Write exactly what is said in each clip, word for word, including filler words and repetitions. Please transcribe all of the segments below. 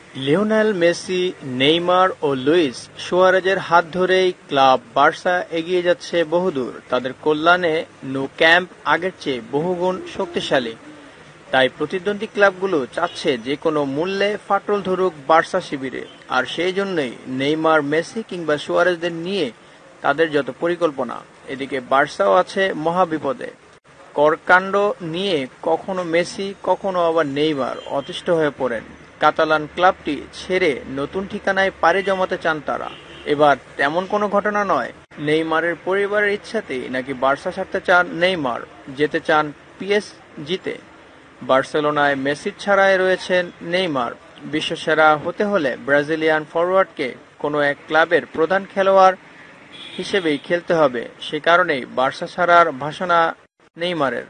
Lionel Messi, Neymar ও Luis সুয়ারেজের হাত ধরেই ক্লাব বার্সা এগিয়ে যাচ্ছে বহুদূর। তাদের কল্যাণে ন্যু ক্যাম্প আগের চেয়ে বহুগুণ শক্তিশালী। তাই প্রতিদ্বন্দ্বী ক্লাবগুলো চাচ্ছে যে কোনো মূল্যে ফাটল ধরুক বার্সা শিবিরে। আর সেই জন্যই নেইমার, মেসি কিংবা সুয়ারেজদের নিয়ে তাদের যত পরিকল্পনা। এদিকে বার্সাও আছে মহাবিপদে। করকাণ্ড নিয়ে কখনো মেসি, কখনো আবার নেইমার অতিষ্ঠ হয়ে পড়েন। কাতালান ক্লাবটি ছেড়ে নতুন ঠিকানায় পাড়ি জমাতে চান তারা। এবার তেমন কোনো ঘটনা নয়, নেইমারের পরিবারের ইচ্ছাতেই নাকি বার্সা ছাড়তে চান নেইমার, যেতে চান পিএসজিতে। বার্সেলোনায় মেসির ছাড়াই রয়েছেন নেইমার। বিশ্বসেরা হতে হলে ব্রাজিলিয়ান ফরোয়ার্ডকে কোনো এক ক্লাবের প্রধান খেলোয়াড় হিসেবেই খেলতে হবে। সে কারণেই বার্সা ছাড়ার ভাষণা নেইমারের।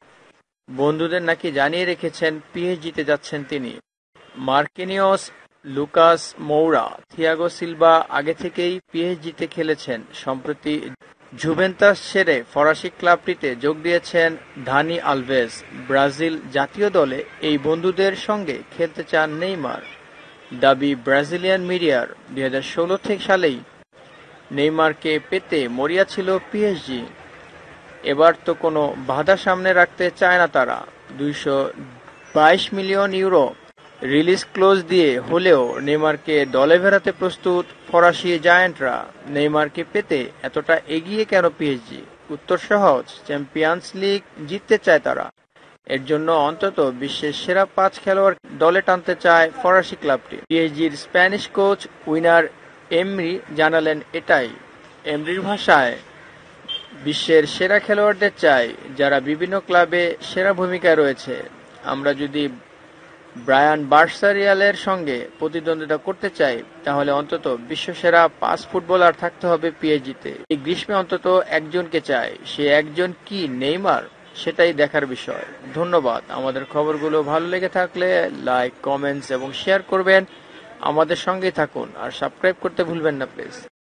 বন্ধুদের নাকি জানিয়ে রেখেছেন পিএসজিতে যাচ্ছেন তিনি। Marquinhos, Lucas Moura, Thiago Silva আগে থেকেই পিএসজিতে খেলেছেন। সম্প্রতি জুভেন্টাস ছেড়ে ফরাসি ক্লাবটিতে যোগ দিয়েছেন দানি আলভেজ। ব্রাজিল জাতীয় দলে এই বন্ধুদের সঙ্গে খেলতে চান নেইমার। দাবি ব্রাজিলিয়ান মিডিয়ার, দুই হাজার ষোলো সালেই নেইমারকে পেতে মরিয়া ছিল পিএসজি। এবার তো কোনো বাধা সামনে রাখতে চায় না তারা। দুইশো বাইশ মিলিয়ন ইউরো রিলিজ ক্লোজ দিয়ে হলেও নেইমারকে দলে ফেরাতে প্রস্তুত ফরাসি জায়ান্টরা। নেইমারকে পেতে এতটা এগিয়ে কেন পিএসজি? উত্তর সহজ, চ্যাম্পিয়ন্স লিগ জিততে চায় তারা। এর জন্য অন্তত বিশ্বের সেরা পাঁচ খেলোয়াড় দলে টানতে চায় ফরাসি ক্লাবটি। পিএসজির স্প্যানিশ কোচ উইনার এমরি জানালেন এটাই। এমরির ভাষায়, বিশ্বের সেরা খেলোয়াড়দের চাই, যারা বিভিন্ন ক্লাবে সেরা ভূমিকায় রয়েছে। আমরা যদি ব্রায়ান বার্সা রিয়ালের সঙ্গে প্রতিদ্বন্দ্বিতা করতে চাই, তাহলে অন্তত বিশ্বসেরা পাঁচ ফুটবলার থাকতে হবে পিএসজিতে। এই গ্রীষ্মে অন্তত একজনকে চাই। সে একজন কি নেইমার? সেটাই দেখার বিষয়। ধন্যবাদ। আমাদের খবরগুলো ভালো লেগে থাকলে লাইক, কমেন্টস এবং শেয়ার করবেন। আমাদের সঙ্গেই থাকুন আর সাবস্ক্রাইব করতে ভুলবেন না প্লিজ।